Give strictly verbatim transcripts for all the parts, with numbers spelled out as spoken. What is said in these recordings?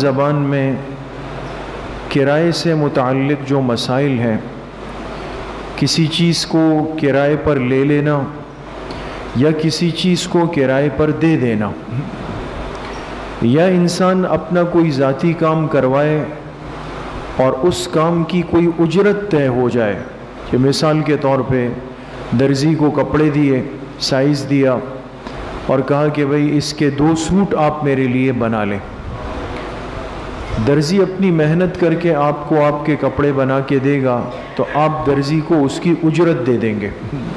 زبان میں کرائے سے متعلق جو مسائل ہیں، کسی چیز کو کرائے پر لے لینا یا کسی چیز کو کرائے پر دے دینا، یا انسان اپنا کوئی ذاتی کام کروائے اور اس کام کی کوئی اجرت طے ہو جائے، کہ مثال کے طور پہ درزی کو کپڑے دیے، سائز دیا اور کہا کہ بھئی اس کے دو سوٹ آپ میرے لیے بنا لیں۔ درزی اپنی محنت کر کے آپ کو آپ کے کپڑے بنا کے دے گا تو آپ درزی کو اس کی اجرت دے دیں گے۔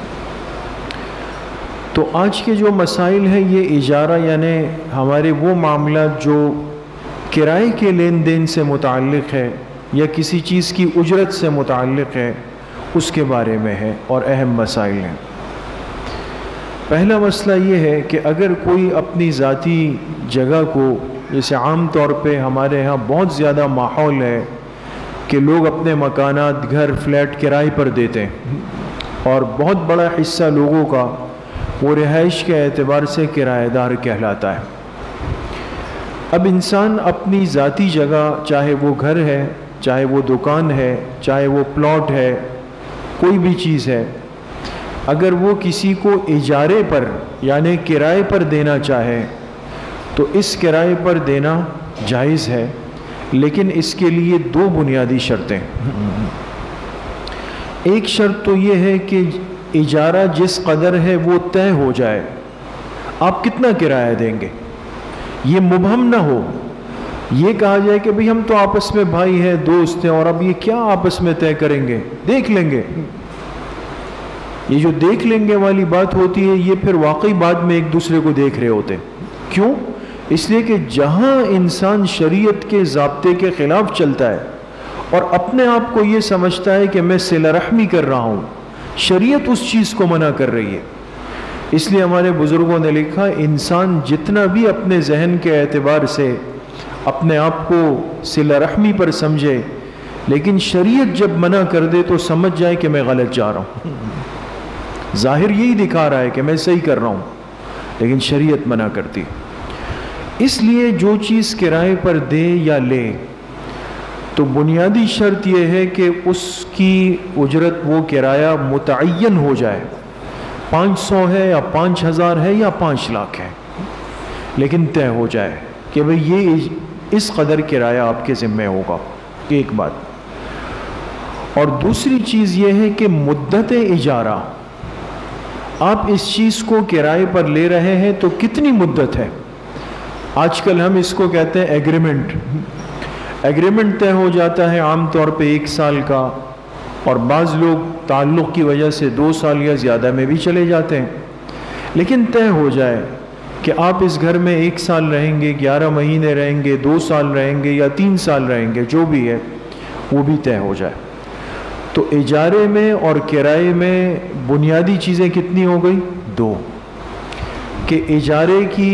تو آج کے جو مسائل ہیں یہ اجارہ یعنی ہمارے وہ معاملات جو کرائے کے لین دین سے متعلق ہے یا کسی چیز کی اجرت سے متعلق ہے، اس کے بارے میں ہے اور اہم مسائل ہیں۔ پہلا مسئلہ یہ ہے کہ اگر کوئی اپنی ذاتی جگہ کو، جیسے عام طور پہ ہمارے ہاں بہت زیادہ ماحول ہے کہ لوگ اپنے مکانات، گھر، فلیٹ کرائے پر دیتے ہیں اور بہت بڑا حصہ لوگوں کا وہ رہائش کے اعتبار سے کرایہ دار کہلاتا ہے۔ اب انسان اپنی ذاتی جگہ، چاہے وہ گھر ہے، چاہے وہ دکان ہے، چاہے وہ پلاٹ ہے، کوئی بھی چیز ہے، اگر وہ کسی کو اجارے پر یعنی کرائے پر دینا چاہے تو اس کرائے پر دینا جائز ہے، لیکن اس کے لیے دو بنیادی شرطیں۔ ایک شرط تو یہ ہے کہ اجارہ جس قدر ہے وہ طے ہو جائے، آپ کتنا کرایہ دیں گے یہ مبہم نہ ہو، یہ کہا جائے کہ بھئی ہم تو آپس میں بھائی ہیں، دوست ہیں، اور اب یہ کیا آپس میں طے کریں گے، دیکھ لیں گے۔ یہ جو دیکھ لیں گے والی بات ہوتی ہے، یہ پھر واقعی بعد میں ایک دوسرے کو دیکھ رہے ہوتے ہیں۔ کیوں؟ اس لیے کہ جہاں انسان شریعت کے ضابطے کے خلاف چلتا ہے اور اپنے آپ کو یہ سمجھتا ہے کہ میں صلہ رحمی کر رہا ہوں، شریعت اس چیز کو منع کر رہی ہے۔ اس لیے ہمارے بزرگوں نے لکھا، انسان جتنا بھی اپنے ذہن کے اعتبار سے اپنے آپ کو صلہ رحمی پر سمجھے، لیکن شریعت جب منع کر دے تو سمجھ جائے کہ میں غلط جا رہا ہوں۔ ظاہر یہی دکھا رہا ہے کہ میں صحیح کر رہا ہوں، لیکن شریعت منع کرتی۔ اس لیے جو چیز کرائے پر دے یا لے تو بنیادی شرط یہ ہے کہ اس کی اجرت، وہ کرایہ متعین ہو جائے، پانچ سو ہے یا پانچ ہزار ہے یا پانچ لاکھ ہے، لیکن طے ہو جائے کہ بھئی یہ اس قدر کرایہ آپ کے ذمہ ہوگا، ایک بات۔ اور دوسری چیز یہ ہے کہ مدت اجارہ، آپ اس چیز کو کرائے پر لے رہے ہیں تو کتنی مدت ہے؟ آج کل ہم اس کو کہتے ہیں ایگریمنٹ۔ ایگریمنٹ طے ہو جاتا ہے عام طور پہ ایک سال کا، اور بعض لوگ تعلق کی وجہ سے دو سال یا زیادہ میں بھی چلے جاتے ہیں، لیکن طے ہو جائے کہ آپ اس گھر میں ایک سال رہیں گے، گیارہ مہینے رہیں گے، دو سال رہیں گے یا تین سال رہیں گے، جو بھی ہے وہ بھی طے ہو جائے۔ تو اجارے میں اور کرائے میں بنیادی چیزیں کتنی ہو گئی؟ دو، کہ اجارے کی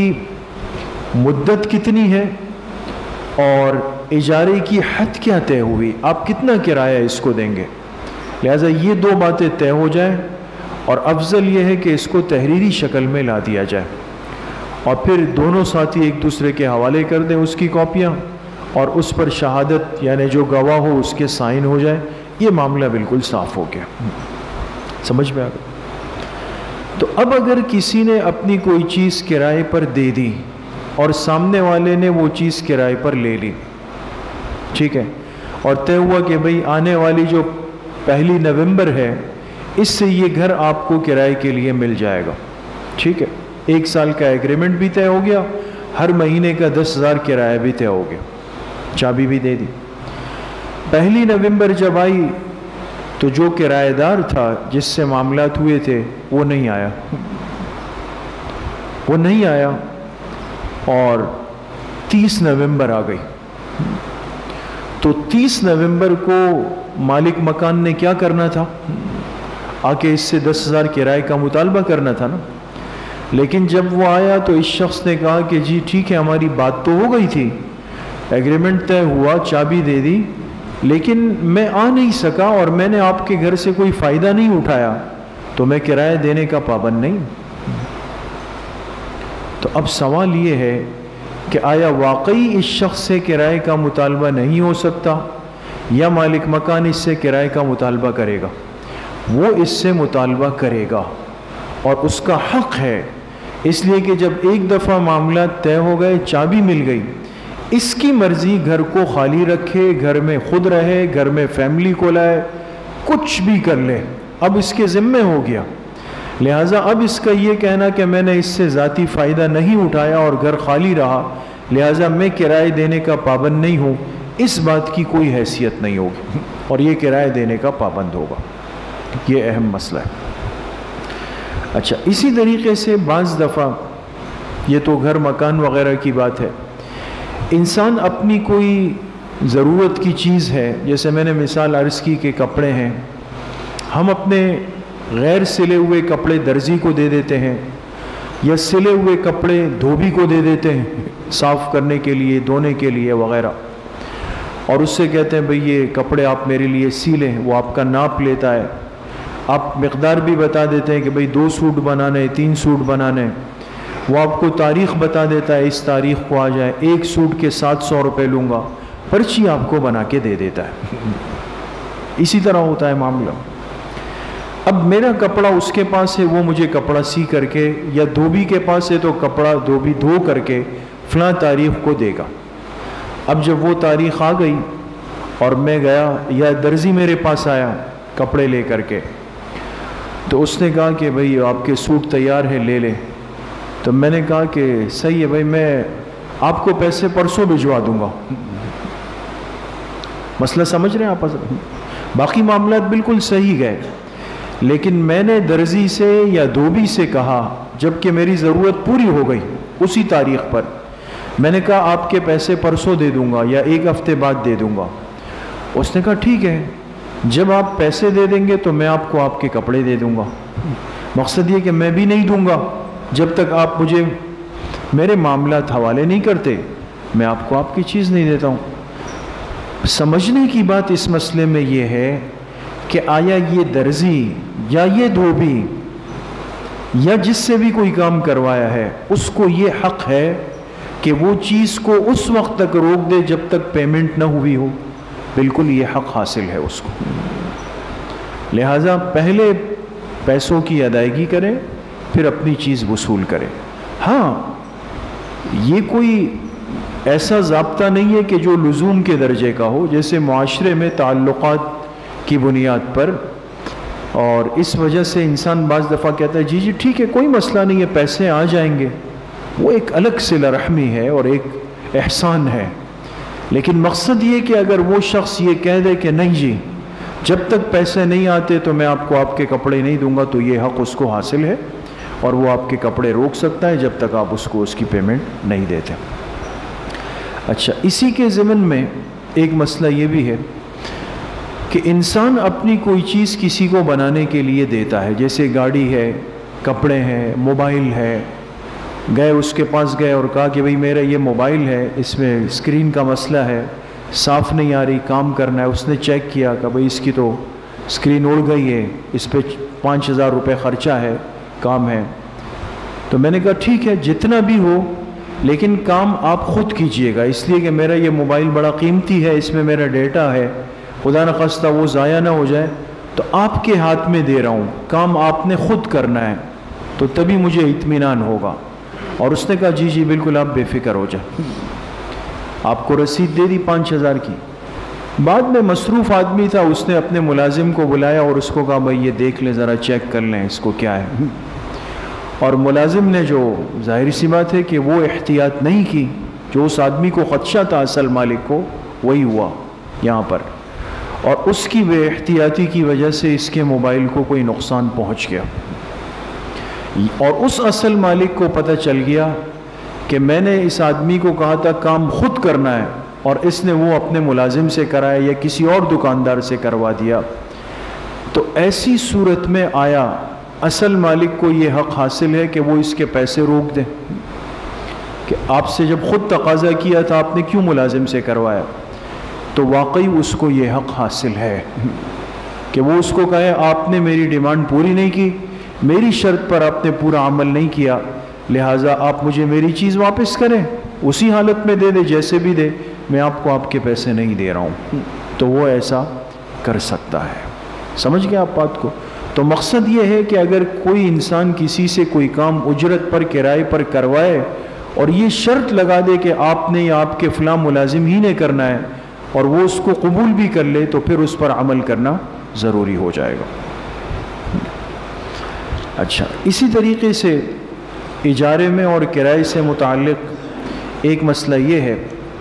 مدت کتنی ہے اور اجارے کی حد کیا طے ہوئی، آپ کتنا کرایہ اس کو دیں گے۔ لہٰذا یہ دو باتیں طے ہو جائیں، اور افضل یہ ہے کہ اس کو تحریری شکل میں لا دیا جائے، اور پھر دونوں ساتھی ایک دوسرے کے حوالے کر دیں اس کی کاپیاں، اور اس پر شہادت یعنی جو گواہ ہو اس کے سائن ہو جائے، یہ معاملہ بالکل صاف ہو گیا۔ سمجھ میں آ گیا؟ تو اب اگر کسی نے اپنی کوئی چیز کرائے پر دے دی اور سامنے والے نے وہ چیز کرائے پر لے لی، ٹھیک ہے، اور طے ہوا کہ بھئی آنے والی جو پہلی نومبر ہے اس سے یہ گھر آپ کو کرائے کے لیے مل جائے گا، ٹھیک ہے، ایک سال کا ایگریمنٹ بھی طے ہو گیا، ہر مہینے کا دس ہزار کرایہ بھی طے ہو گیا، چابی بھی دے دی۔ پہلی نومبر جب آئی تو جو کرایہ دار تھا جس سے معاملات ہوئے تھے وہ نہیں آیا، وہ نہیں آیا اور تیس نومبر آ گئی۔ تو تیس نومبر کو مالک مکان نے کیا کرنا تھا؟ آ کے اس سے دس ہزار کرائے کا مطالبہ کرنا تھا نا۔ لیکن جب وہ آیا تو اس شخص نے کہا کہ جی ٹھیک ہے، ہماری بات تو ہو گئی تھی، ایگریمنٹ طے ہوا، چابی دے دی، لیکن میں آ نہیں سکا اور میں نے آپ کے گھر سے کوئی فائدہ نہیں اٹھایا، تو میں کرایہ دینے کا پابند نہیں۔ تو اب سوال یہ ہے کہ آیا واقعی اس شخص سے کرائے کا مطالبہ نہیں ہو سکتا یا مالک مکان اس سے کرائے کا مطالبہ کرے گا؟ وہ اس سے مطالبہ کرے گا اور اس کا حق ہے، اس لیے کہ جب ایک دفعہ معاملات طے ہو گئے، چابی مل گئی، اس کی مرضی گھر کو خالی رکھے، گھر میں خود رہے، گھر میں فیملی کو لائے، کچھ بھی کر لے، اب اس کے ذمے ہو گیا۔ لہٰذا اب اس کا یہ کہنا کہ میں نے اس سے ذاتی فائدہ نہیں اٹھایا اور گھر خالی رہا، لہٰذا میں کرائے دینے کا پابند نہیں ہوں، اس بات کی کوئی حیثیت نہیں ہوگی اور یہ کرائے دینے کا پابند ہوگا۔ یہ اہم مسئلہ ہے۔ اچھا، اسی طریقے سے بعض دفعہ، یہ تو گھر مکان وغیرہ کی بات ہے، انسان اپنی کوئی ضرورت کی چیز ہے، جیسے میں نے مثال عرض کی کہ کپڑے ہیں، ہم اپنے غیر سلے ہوئے کپڑے درزی کو دے دیتے ہیں یا سلے ہوئے کپڑے دھوبی کو دے دیتے ہیں صاف کرنے کے لیے، دھونے کے لیے وغیرہ، اور اس سے کہتے ہیں بھئی یہ کپڑے آپ میرے لیے سی لیں، وہ آپ کا ناپ لیتا ہے، آپ مقدار بھی بتا دیتے ہیں کہ بھئی دو سوٹ بنانے، تین سوٹ بنانے، وہ آپ کو تاریخ بتا دیتا ہے، اس تاریخ کو آ جائے، ایک سوٹ کے سات سو روپے لوں گا، پرچی آپ کو بنا کے دے دیتا ہے۔ اسی طرح ہوتا ہے معاملہ۔ اب میرا کپڑا اس کے پاس ہے، وہ مجھے کپڑا سی کر کے، یا دھوبی کے پاس ہے تو کپڑا دھوبی دھو کر کے فلاں تاریخ کو دے گا۔ اب جب وہ تاریخ آ گئی اور میں گیا یا درزی میرے پاس آیا کپڑے لے کر کے، تو اس نے کہا کہ بھئی آپ کے سوٹ تیار ہیں، لے لیں۔ تو میں نے کہا کہ صحیح ہے بھائی، میں آپ کو پیسے پرسوں بھجوا دوں گا۔ مسئلہ سمجھ رہے ہیں آپ؟ باقی معاملات بالکل صحیح گئے، لیکن میں نے درزی سے یا دھوبی سے کہا جب کہ میری ضرورت پوری ہو گئی اسی تاریخ پر، میں نے کہا آپ کے پیسے پرسوں دے دوں گا یا ایک ہفتے بعد دے دوں گا۔ اس نے کہا ٹھیک ہے، جب آپ پیسے دے دیں گے تو میں آپ کو آپ کے کپڑے دے دوں گا۔ مقصد یہ کہ میں بھی نہیں دوں گا جب تک آپ مجھے میرے معاملات حوالے نہیں کرتے، میں آپ کو آپ کی چیز نہیں دیتا ہوں۔ سمجھنے کی بات اس مسئلے میں یہ ہے کہ آیا یہ درزی یا یہ دھوبی یا جس سے بھی کوئی کام کروایا ہے، اس کو یہ حق ہے کہ وہ چیز کو اس وقت تک روک دے جب تک پیمنٹ نہ ہوئی ہو؟ بالکل یہ حق حاصل ہے اس کو۔ لہٰذا پہلے پیسوں کی ادائیگی کریں، پھر اپنی چیز وصول کریں۔ ہاں، یہ کوئی ایسا ضابطہ نہیں ہے کہ جو لزوم کے درجے کا ہو، جیسے معاشرے میں تعلقات کی بنیاد پر، اور اس وجہ سے انسان بعض دفعہ کہتا ہے جی جی ٹھیک ہے، کوئی مسئلہ نہیں ہے، پیسے آ جائیں گے، وہ ایک الگ صلہ رحمی ہے اور ایک احسان ہے۔ لیکن مقصد یہ کہ اگر وہ شخص یہ کہہ دے کہ نہیں جی جب تک پیسے نہیں آتے تو میں آپ کو آپ کے کپڑے نہیں دوں گا، تو یہ حق اس کو حاصل ہے اور وہ آپ کے کپڑے روک سکتا ہے جب تک آپ اس کو اس کی پیمنٹ نہیں دیتے۔ اچھا، اسی کے ضمن میں ایک مسئلہ یہ بھی ہے کہ انسان اپنی کوئی چیز کسی کو بنانے کے لیے دیتا ہے، جیسے گاڑی ہے، کپڑے ہیں، موبائل ہے، گئے اس کے پاس گئے اور کہا کہ بھئی میرا یہ موبائل ہے، اس میں اسکرین کا مسئلہ ہے، صاف نہیں آ رہی، کام کرنا ہے۔ اس نے چیک کیا کہ بھئی اس کی تو اسکرین اڑ گئی ہے، اس پہ پانچ ہزار روپے خرچہ ہے، کام ہے۔ تو میں نے کہا ٹھیک ہے، جتنا بھی ہو لیکن کام آپ خود کیجئے گا، اس لیے کہ میرا یہ موبائل بڑا قیمتی ہے، اس میں میرا ڈیٹا ہے، خدا نخواستہ وہ ضائع نہ ہو جائے، تو آپ کے ہاتھ میں دے رہا ہوں، کام آپ نے خود کرنا ہے، تو تبھی مجھے اطمینان ہوگا۔ اور اس نے کہا جی جی بالکل آپ بے فکر ہو جائیں۔ آپ کو رسید دے دی پانچ ہزار کی۔ بعد میں مصروف آدمی تھا، اس نے اپنے ملازم کو بلایا اور اس کو کہا بھائی یہ دیکھ لیں، ذرا چیک کر لیں اس کو کیا ہے۔ اور ملازم نے، جو ظاہر سی بات ہے کہ وہ احتیاط نہیں کی، جو اس آدمی کو خدشہ تھا اصل مالک کو، وہی ہوا یہاں پر، اور اس کی بے احتیاطی کی وجہ سے اس کے موبائل کو کوئی نقصان پہنچ گیا، اور اس اصل مالک کو پتہ چل گیا کہ میں نے اس آدمی کو کہا تھا کام خود کرنا ہے اور اس نے وہ اپنے ملازم سے کرایا یا کسی اور دکاندار سے کروا دیا۔ تو ایسی صورت میں آیا اصل مالک کو یہ حق حاصل ہے کہ وہ اس کے پیسے روک دیں کہ آپ سے جب خود تقاضا کیا تھا آپ نے کیوں ملازم سے کروایا؟ تو واقعی اس کو یہ حق حاصل ہے کہ وہ اس کو کہے آپ نے میری ڈیمانڈ پوری نہیں کی، میری شرط پر آپ نے پورا عمل نہیں کیا، لہٰذا آپ مجھے میری چیز واپس کریں، اسی حالت میں دے دے جیسے بھی دے، میں آپ کو آپ کے پیسے نہیں دے رہا ہوں، تو وہ ایسا کر سکتا ہے۔ سمجھ گئے آپ بات کو؟ تو مقصد یہ ہے کہ اگر کوئی انسان کسی سے کوئی کام اجرت پر کرائے پر کروائے اور یہ شرط لگا دے کہ آپ نے یا آپ کے فلاں ملازم ہی نے کرنا ہے، اور وہ اس کو قبول بھی کر لے، تو پھر اس پر عمل کرنا ضروری ہو جائے گا۔ اچھا، اسی طریقے سے اجارے میں اور کرائے سے متعلق ایک مسئلہ یہ ہے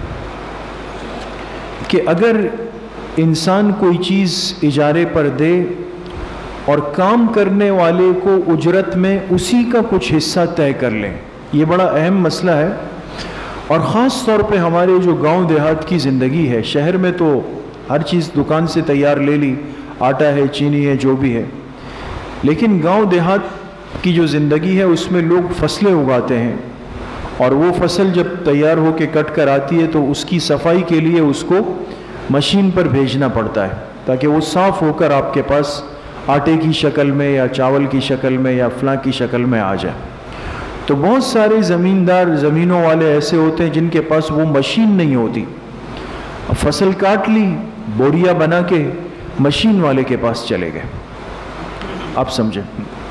کہ اگر انسان کوئی چیز اجارے پر دے اور کام کرنے والے کو اجرت میں اسی کا کچھ حصہ طے کر لیں، یہ بڑا اہم مسئلہ ہے، اور خاص طور پہ ہمارے جو گاؤں دیہات کی زندگی ہے، شہر میں تو ہر چیز دکان سے تیار لے لی، آٹا ہے، چینی ہے، جو بھی ہے، لیکن گاؤں دیہات کی جو زندگی ہے اس میں لوگ فصلیں اگاتے ہیں، اور وہ فصل جب تیار ہو کے کٹ کر آتی ہے تو اس کی صفائی کے لیے اس کو مشین پر بھیجنا پڑتا ہے تاکہ وہ صاف ہو کر آپ کے پاس آٹے کی شکل میں یا چاول کی شکل میں یا فلاں کی شکل میں آ جائے۔ تو بہت سارے زمیندار زمینوں والے ایسے ہوتے ہیں جن کے پاس وہ مشین نہیں ہوتی، فصل کاٹ لی، بوریا بنا کے مشین والے کے پاس چلے گئے، آپ سمجھیں،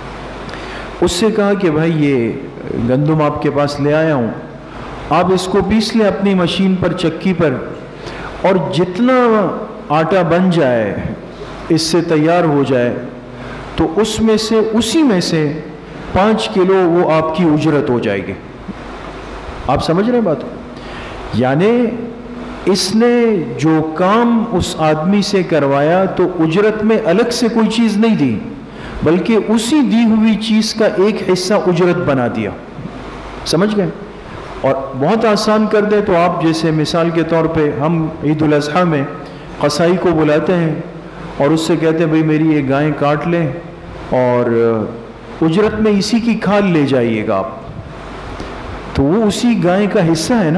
اس سے کہا کہ بھائی یہ گندم آپ کے پاس لے آیا ہوں، آپ اس کو پیس لیں اپنی مشین پر، چکی پر، اور جتنا آٹا بن جائے اس سے تیار ہو جائے تو اس میں سے اسی میں سے پانچ کلو وہ آپ کی اجرت ہو جائے گی۔ آپ سمجھ رہے ہیں بات؟ یعنی اس نے جو کام اس آدمی سے کروایا تو اجرت میں الگ سے کوئی چیز نہیں دی، بلکہ اسی دی ہوئی چیز کا ایک حصہ اجرت بنا دیا۔ سمجھ گئے؟ اور بہت آسان کر دے تو آپ جیسے مثال کے طور پہ ہم عید الاضحیٰ میں قصائی کو بلاتے ہیں اور اس سے کہتے ہیں بھئی میری یہ گائیں کاٹ لیں اور اجرت میں اسی کی کھال لے جائیے گا آپ، تو وہ اسی گائیں کا حصہ ہے نا،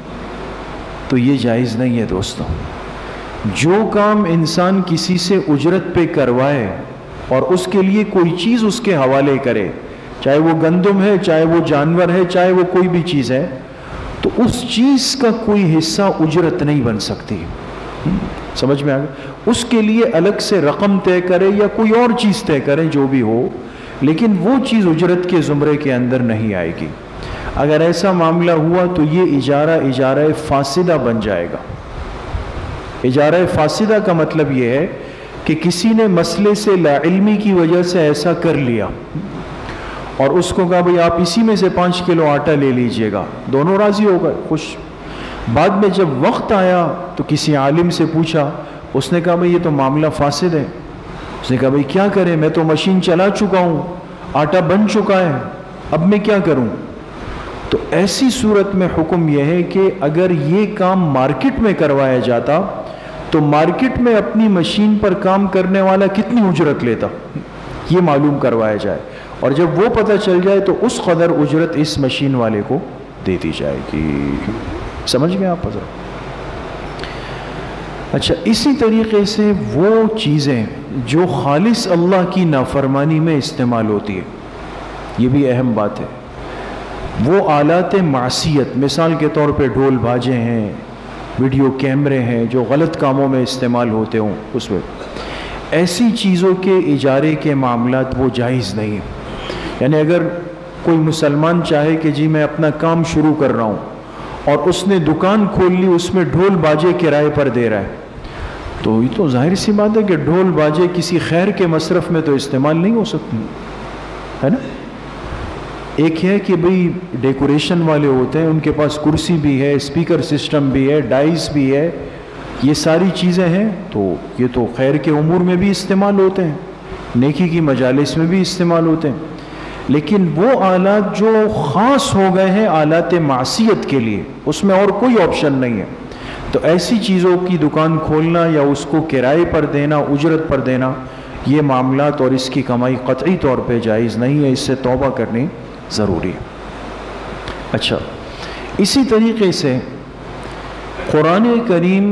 تو یہ جائز نہیں ہے دوستوں۔ جو کام انسان کسی سے اجرت پہ کروائے اور اس کے لیے کوئی چیز اس کے حوالے کرے، چاہے وہ گندم ہے، چاہے وہ جانور ہے، چاہے وہ کوئی بھی چیز ہے، تو اس چیز کا کوئی حصہ اجرت نہیں بن سکتی۔ سمجھ میں آ گیا؟ اس کے لیے الگ سے رقم طے کرے یا کوئی اور چیز طے کرے جو بھی ہو، لیکن وہ چیز اجرت کے زمرے کے اندر نہیں آئے گی۔ اگر ایسا معاملہ ہوا تو یہ اجارہ اجارہ فاسدہ بن جائے گا۔ اجارہ فاسدہ کا مطلب یہ ہے کہ کسی نے مسئلے سے لا علمی کی وجہ سے ایسا کر لیا اور اس کو کہا بھئی آپ اسی میں سے پانچ کلو آٹا لے لیجئے گا، دونوں راضی ہو گئے، خوش۔ بعد میں جب وقت آیا تو کسی عالم سے پوچھا، اس نے کہا بھئی یہ تو معاملہ فاسد ہے۔ اس نے کہا بھئی کیا کریں، میں تو مشین چلا چکا ہوں، آٹا بن چکا ہے، اب میں کیا کروں؟ تو ایسی صورت میں حکم یہ ہے کہ اگر یہ کام مارکیٹ میں کروایا جاتا تو مارکیٹ میں اپنی مشین پر کام کرنے والا کتنی اجرت لیتا، یہ معلوم کروایا جائے، اور جب وہ پتہ چل جائے تو اس قدر اجرت اس مشین والے کو دے دی جائے گی۔ سمجھ گئے آپ حضرت؟ اچھا، اسی طریقے سے وہ چیزیں جو خالص اللہ کی نافرمانی میں استعمال ہوتی ہے، یہ بھی اہم بات ہے، وہ آلات معصیت، مثال کے طور پہ ڈھول باجے ہیں، ویڈیو کیمرے ہیں جو غلط کاموں میں استعمال ہوتے ہوں، اس میں ایسی چیزوں کے اجارے کے معاملات وہ جائز نہیں ہیں۔ یعنی اگر کوئی مسلمان چاہے کہ جی میں اپنا کام شروع کر رہا ہوں اور اس نے دکان کھول لی، اس میں ڈھول باجے کرائے پر دے رہا ہے، تو یہ تو ظاہر سی بات ہے کہ ڈھول باجے کسی خیر کے مصرف میں تو استعمال نہیں ہو سکتی، ہے نا؟ ایک ہے کہ بھئی ڈیکوریشن والے ہوتے ہیں، ان کے پاس کرسی بھی ہے، اسپیکر سسٹم بھی ہے، ڈائز بھی ہے، یہ ساری چیزیں ہیں، تو یہ تو خیر کے امور میں بھی استعمال ہوتے ہیں، نیکی کی مجالس میں بھی استعمال ہوتے ہیں، لیکن وہ آلات جو خاص ہو گئے ہیں آلات معصیت کے لیے، اس میں اور کوئی آپشن نہیں ہے، تو ایسی چیزوں کی دکان کھولنا یا اس کو کرائے پر دینا، اجرت پر دینا، یہ معاملات اور اس کی کمائی قطعی طور پہ جائز نہیں ہے، اس سے توبہ کرنی ضروری ہے۔ اچھا، اسی طریقے سے قرآن کریم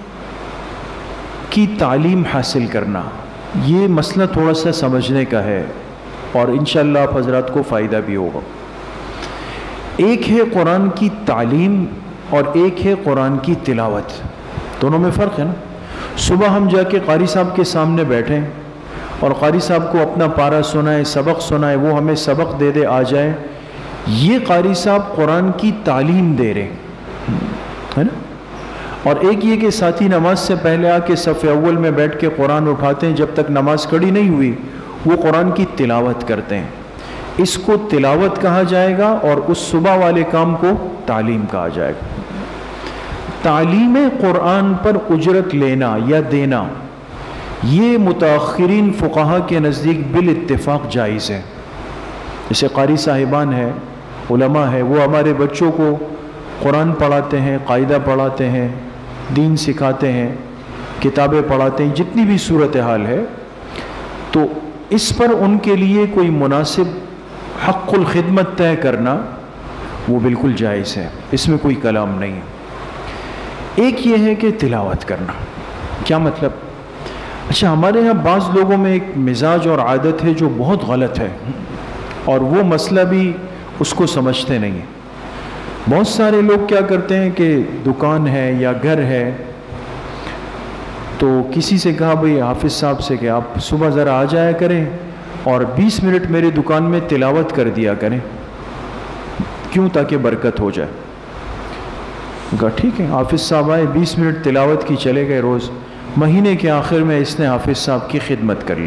کی تعلیم حاصل کرنا، یہ مسئلہ تھوڑا سا سمجھنے کا ہے اور انشاءاللہ آپ حضرات کو فائدہ بھی ہوگا۔ ایک ہے قرآن کی تعلیم اور ایک ہے قرآن کی تلاوت، دونوں میں فرق ہے نا۔ صبح ہم جا کے قاری صاحب کے سامنے بیٹھیں اور قاری صاحب کو اپنا پارہ سنائے، سبق سنائے، وہ ہمیں سبق دے دے آ جائے، یہ قاری صاحب قرآن کی تعلیم دے رہے ہے نا۔ اور ایک یہ کہ ساتھی نماز سے پہلے آ کے صف اول میں بیٹھ کے قرآن اٹھاتے ہیں، جب تک نماز کھڑی نہیں ہوئی وہ قرآن کی تلاوت کرتے ہیں، اس کو تلاوت کہا جائے گا اور اس صبح والے کام کو تعلیم کہا جائے گا۔ تعلیم قرآن پر اجرت لینا یا دینا یہ متاخرین فقہا کے نزدیک بالاتفاق جائز ہے۔ جیسے قاری صاحبان ہیں، علماء ہیں، وہ ہمارے بچوں کو قرآن پڑھاتے ہیں، قاعدہ پڑھاتے ہیں، دین سکھاتے ہیں، کتابیں پڑھاتے ہیں، جتنی بھی صورتحال ہے، تو اس پر ان کے لیے کوئی مناسب حق الخدمت طے کرنا وہ بالکل جائز ہے، اس میں کوئی کلام نہیں ہے۔ ایک یہ ہے کہ تلاوت کرنا، کیا مطلب؟ اچھا، ہمارے ہاں بعض لوگوں میں ایک مزاج اور عادت ہے جو بہت غلط ہے، اور وہ مسئلہ بھی اس کو سمجھتے نہیں ہیں۔ بہت سارے لوگ کیا کرتے ہیں کہ دکان ہے یا گھر ہے، تو کسی سے کہا بھئی حافظ صاحب سے کہ آپ صبح ذرا آ جایا کریں اور بیس منٹ میرے دکان میں تلاوت کر دیا کریں، کیوں؟ تاکہ برکت ہو جائے۔ کہا ٹھیک ہے، حافظ صاحب آئے، بیس منٹ تلاوت کی، چلے گئے روز۔ مہینے کے آخر میں اس نے حافظ صاحب کی خدمت کر لی۔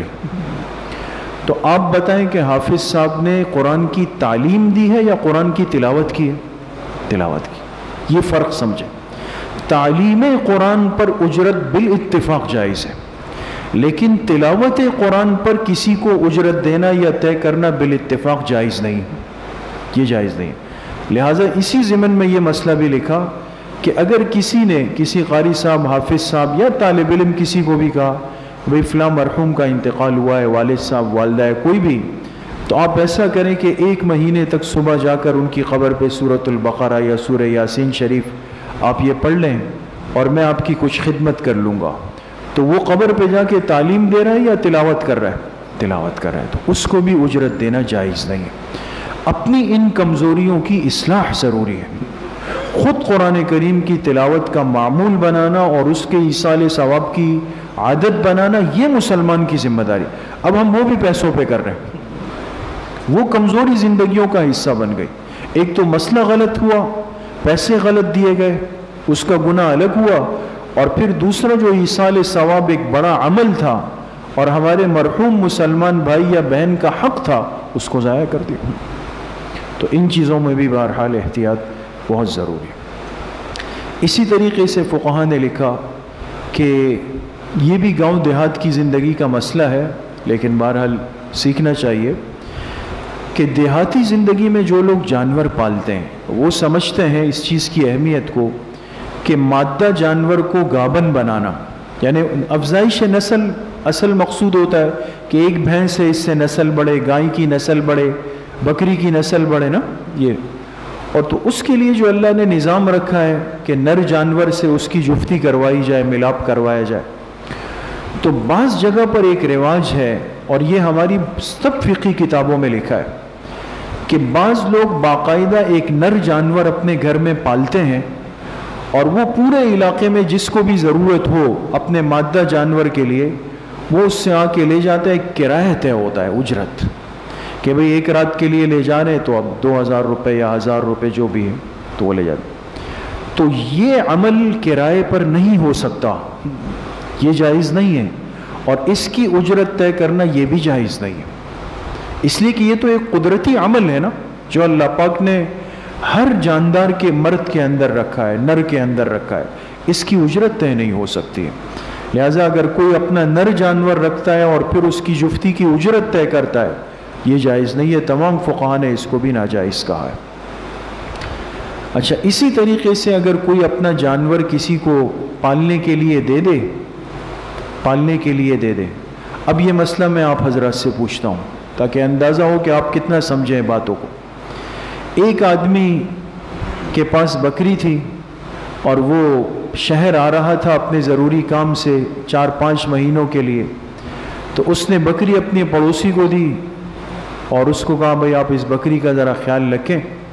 تو آپ بتائیں کہ حافظ صاحب نے قرآن کی تعلیم دی ہے یا قرآن کی تلاوت کی ہے؟ تلاوت کی۔ یہ فرق سمجھیں۔ تعلیم قرآن پر اجرت بالاتفاق جائز ہے، لیکن تلاوت قرآن پر کسی کو اجرت دینا یا طے کرنا بالاتفاق جائز نہیں، یہ جائز نہیں۔ لہٰذا اسی ضمن میں یہ مسئلہ بھی لکھا کہ اگر کسی نے کسی قاری صاحب، حافظ صاحب یا طالب علم کسی کو بھی کہا بھئی فلاں مرحوم کا انتقال ہوا ہے، والد صاحب، والدہ ہے، کوئی بھی، تو آپ ایسا کریں کہ ایک مہینے تک صبح جا کر ان کی قبر پہ سورۃ البقرہ یا سورہ یاسین شریف آپ یہ پڑھ لیں اور میں آپ کی کچھ خدمت کر لوں گا۔ تو وہ قبر پہ جا کے تعلیم دے رہا ہے یا تلاوت کر رہا ہے؟ تلاوت کر رہا ہے، تو اس کو بھی اجرت دینا جائز نہیں ہے۔ اپنی ان کمزوریوں کی اصلاح ضروری ہے۔ خود قرآن کریم کی تلاوت کا معمول بنانا اور اس کے ایصال ثواب کی عادت بنانا یہ مسلمان کی ذمہ داری۔ اب ہم وہ بھی پیسوں پہ کر رہے ہیں، وہ کمزوری زندگیوں کا حصہ بن گئی۔ ایک تو مسئلہ غلط ہوا، پیسے غلط دیے گئے، اس کا گناہ الگ ہوا، اور پھر دوسرا جو ایصال ثواب ایک بڑا عمل تھا اور ہمارے مرحوم مسلمان بھائی یا بہن کا حق تھا، اس کو ضائع کر دیا۔ تو ان چیزوں میں بھی بہرحال احتیاط بہت ضروری ہے۔ اسی طریقے سے فقہا نے لکھا کہ یہ بھی گاؤں دیہات کی زندگی کا مسئلہ ہے، لیکن بہرحال سیکھنا چاہیے کہ دیہاتی زندگی میں جو لوگ جانور پالتے ہیں وہ سمجھتے ہیں اس چیز کی اہمیت کو کہ مادہ جانور کو گابن بنانا، یعنی افزائش نسل اصل مقصود ہوتا ہے کہ ایک بھینس ہے، اس سے نسل بڑھے، گائے کی نسل بڑھے، بکری کی نسل بڑھے نا، یہ۔ اور تو اس کے لیے جو اللہ نے نظام رکھا ہے کہ نر جانور سے اس کی جفتی کروائی جائے، ملاپ کروایا جائے، تو بعض جگہ پر ایک رواج ہے، اور یہ ہماری سب فقہی کتابوں میں لکھا ہے کہ بعض لوگ باقاعدہ ایک نر جانور اپنے گھر میں پالتے ہیں، اور وہ پورے علاقے میں جس کو بھی ضرورت ہو اپنے مادہ جانور کے لیے وہ اس سے آ کے لے جاتا ہے۔ ایک کرایہ طے ہوتا ہے، اجرت، کہ بھئی ایک رات کے لیے لے جا رہے ہیں تو اب دو ہزار روپے یا ہزار روپے جو بھی ہے تو وہ لے جاتے۔ تو یہ عمل کرائے پر نہیں ہو سکتا، یہ جائز نہیں ہے، اور اس کی اجرت طے کرنا یہ بھی جائز نہیں ہے، اس لیے کہ یہ تو ایک قدرتی عمل ہے نا جو اللہ پاک نے ہر جاندار کے مرد کے اندر رکھا ہے، نر کے اندر رکھا ہے، اس کی اجرت طے نہیں ہو سکتی ہے۔ لہٰذا اگر کوئی اپنا نر جانور رکھتا ہے اور پھر اس کی جفتی کی اجرت طے کرتا ہے، یہ جائز نہیں ہے، تمام فقہا نے اس کو بھی ناجائز کہا ہے۔ اچھا، اسی طریقے سے اگر کوئی اپنا جانور کسی کو پالنے کے لیے دے دے پالنے کے لیے دے دے اب یہ مسئلہ میں آپ حضرات سے پوچھتا ہوں تاکہ اندازہ ہو کہ آپ کتنا سمجھیں باتوں کو۔ ایک آدمی کے پاس بکری تھی اور وہ شہر آ رہا تھا اپنے ضروری کام سے چار پانچ مہینوں کے لیے، تو اس نے بکری اپنے پڑوسی کو دی اور اس کو کہا بھئی آپ اس بکری کا ذرا خیال رکھیں،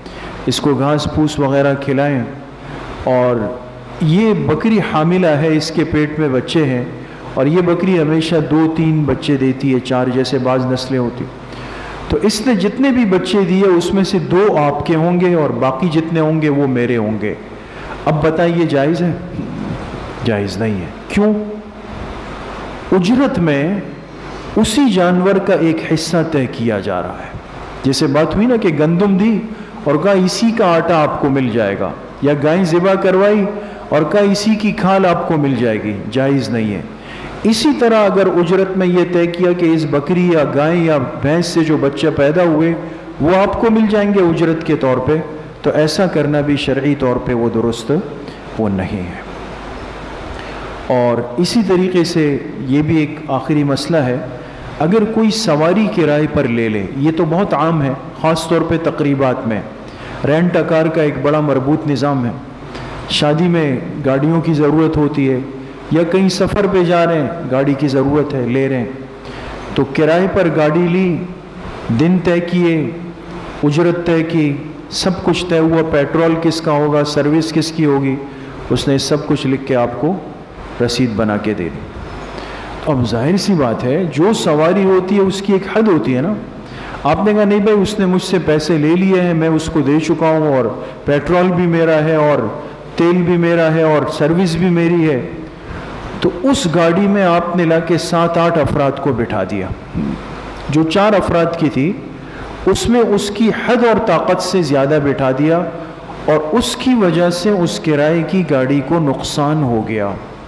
اس کو گھاس پھوس وغیرہ کھلائیں. اور یہ بکری حاملہ ہے، اس کے پیٹ میں بچے ہیں، اور یہ بکری ہمیشہ دو تین بچے دیتی ہے، چار جیسے بعض نسلیں ہوتی. تو اس نے جتنے بھی بچے دیے اس میں سے دو آپ کے ہوں گے اور باقی جتنے ہوں گے وہ میرے ہوں گے. اب بتائیے جائز ہے؟ جائز نہیں ہے. کیوں؟ اجرت میں اسی جانور کا ایک حصہ طے کیا جا رہا ہے. جیسے بات ہوئی نا کہ گندم دی اور کہا اسی کا آٹا آپ کو مل جائے گا، یا گائے ذبح کروائی اور کہا اسی کی کھال آپ کو مل جائے گی، جائز نہیں ہے. اسی طرح اگر اجرت میں یہ طے کیا کہ اس بکری یا گائے یا بھینس سے جو بچہ پیدا ہوئے وہ آپ کو مل جائیں گے اجرت کے طور پہ، تو ایسا کرنا بھی شرعی طور پہ وہ درست وہ نہیں ہے. اور اسی طریقے سے یہ بھی ایک آخری مسئلہ ہے، اگر کوئی سواری کرائے پر لے لے، یہ تو بہت عام ہے خاص طور پہ تقریبات میں. رینٹ اے کار کا ایک بڑا مربوط نظام ہے. شادی میں گاڑیوں کی ضرورت ہوتی ہے، یا کہیں سفر پہ جا رہے ہیں گاڑی کی ضرورت ہے، لے رہے ہیں، تو کرائے پر گاڑی لی، دن طے کیے، اجرت طے کی، سب کچھ طے ہوا، پیٹرول کس کا ہوگا، سروس کس کی ہوگی، اس نے سب کچھ لکھ کے آپ کو رسید بنا کے دے دی. اب ظاہر سی بات ہے جو سواری ہوتی ہے اس کی ایک حد ہوتی ہے نا. آپ نے کہا نہیں بھائی اس نے مجھ سے پیسے لے لیے ہیں، میں اس کو دے چکا ہوں، اور پیٹرول بھی میرا ہے اور تیل بھی میرا ہے اور سروس بھی میری ہے، تو اس گاڑی میں آپ نے لا کے سات آٹھ افراد کو بٹھا دیا. جو چار افراد کی تھی اس میں اس کی حد اور طاقت سے زیادہ بٹھا دیا، اور اس کی وجہ سے اس کرائے کی گاڑی کو نقصان ہو گیا.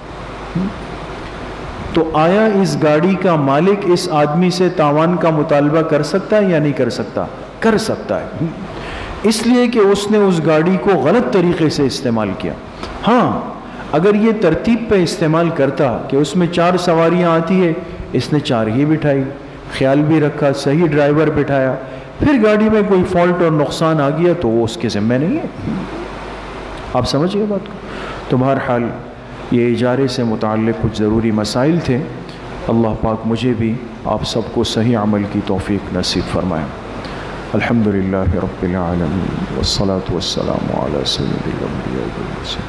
تو آیا اس گاڑی کا مالک اس آدمی سے تاوان کا مطالبہ کر سکتا ہے یا نہیں کر سکتا؟ کر سکتا ہے، اس لیے کہ اس نے اس گاڑی کو غلط طریقے سے استعمال کیا. ہاں اگر یہ ترتیب پہ استعمال کرتا کہ اس میں چار سواریاں آتی ہے، اس نے چار ہی بٹھائی، خیال بھی رکھا، صحیح ڈرائیور بٹھایا، پھر گاڑی میں کوئی فالٹ اور نقصان آ گیا تو وہ اس کے ذمہ نہیں ہے. آپ سمجھ گئے بات کو؟ تو بہرحال یہ اجارے سے متعلق کچھ ضروری مسائل تھے. اللہ پاک مجھے بھی آپ سب کو صحیح عمل کی توفیق نصیب فرمائے. الحمدللہ رب العالمین والصلاة والسلام علی سید الانبیاء والمرسلین.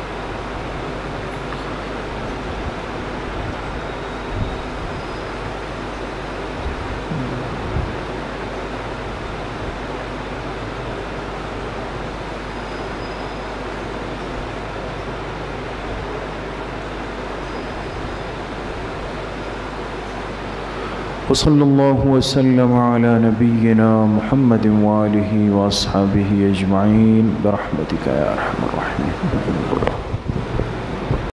وصلی اللہ وسلم علی نبینا محمد وآلہ واصحابہ اجمعین برحمتک یا ارحم الراحمین.